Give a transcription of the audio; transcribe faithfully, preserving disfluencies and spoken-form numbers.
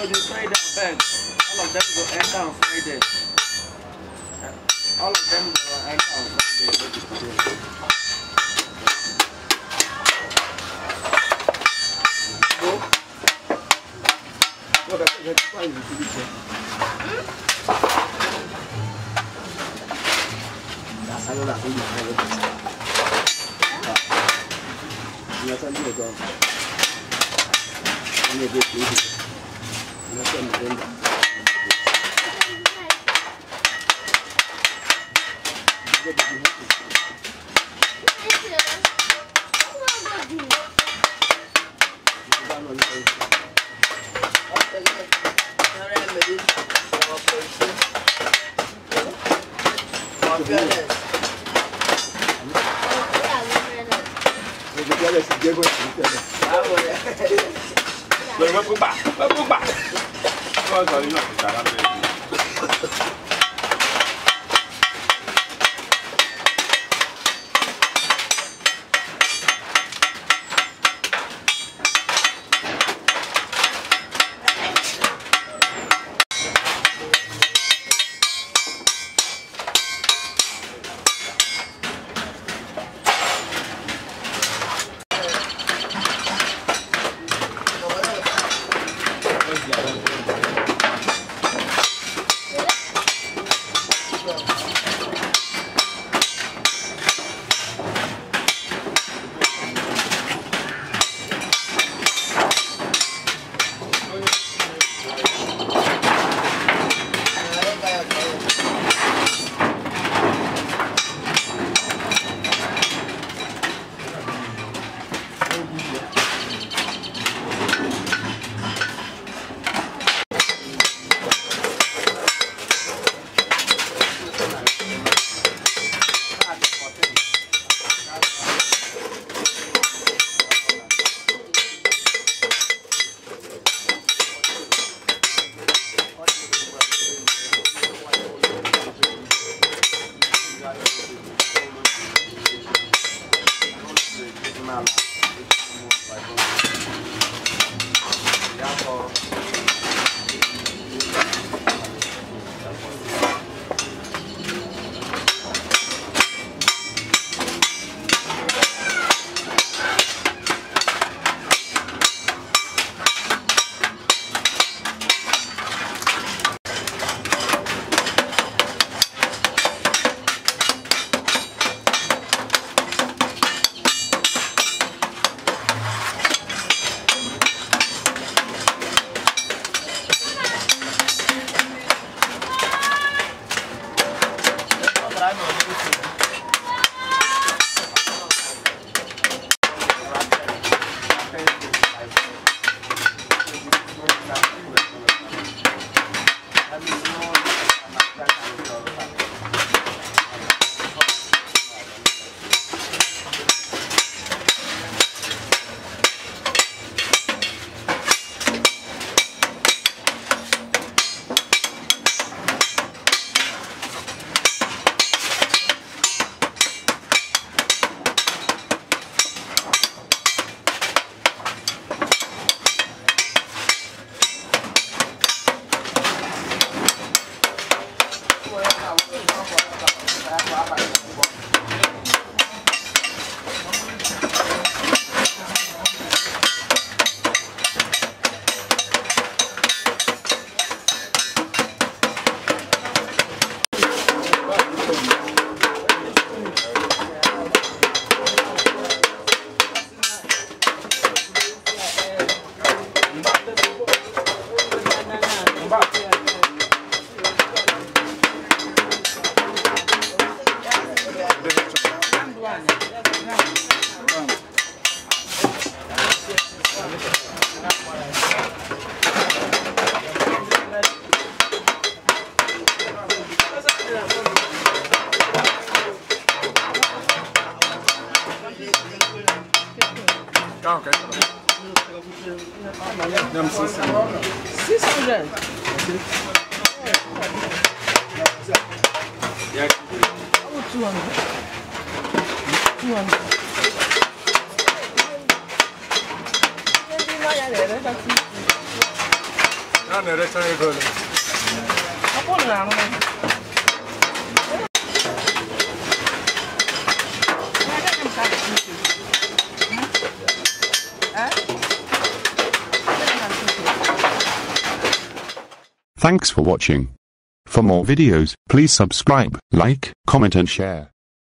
everybody Friday bed. All of them go enter on Friday. All of them go enter on Friday. Go. Go back to the fine utility. That's how you do it. Yes, I'm going to go. I'm going to get you. I'm going to go. Vai pro bar, vai pro bar. Agora ali na cara dele. Ah, ok. Dá-me six hundred. six hundred? Yeah. Oh, two hundred. two hundred. 那你来唱一个。 我不能了。 Thanks for watching. For more videos, please subscribe, like, comment and share.